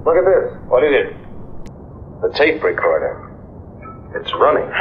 Look at this. What is it? The tape recorder. It's running.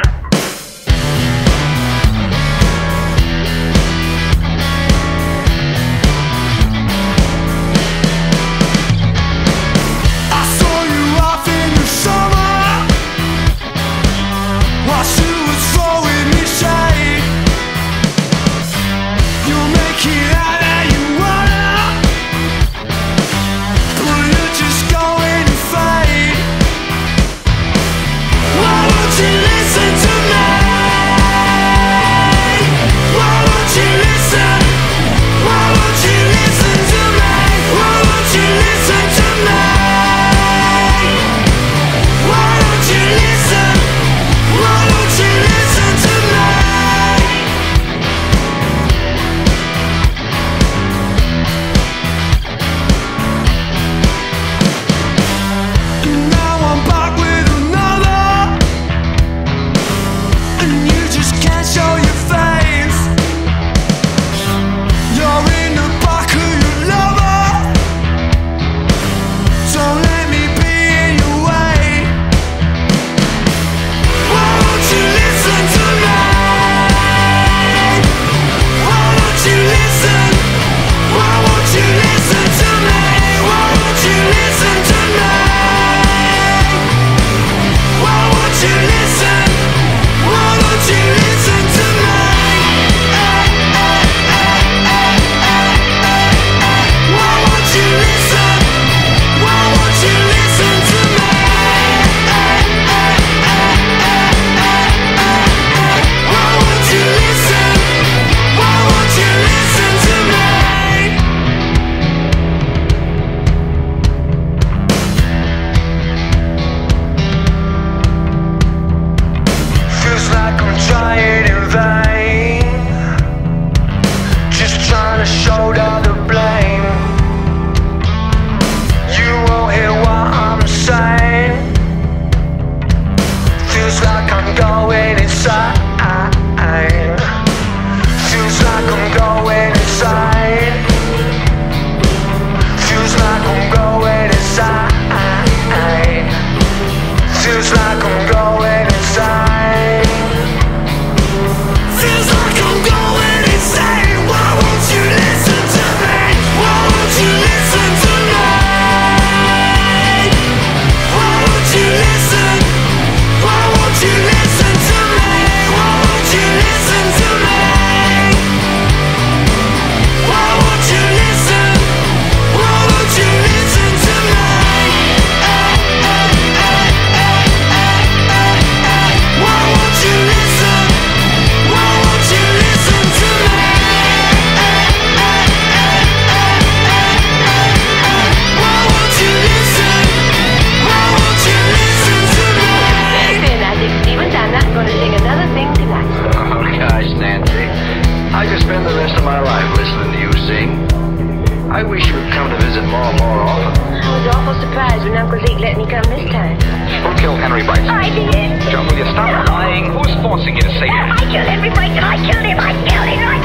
I wish you would come to visit more often. I was awful surprised when Uncle Zeke let me come this time. Who killed Henry Bryson? I did. Joan, will you stop lying? Who's forcing you to say that? I killed Henry Bryson. I killed him. I killed him.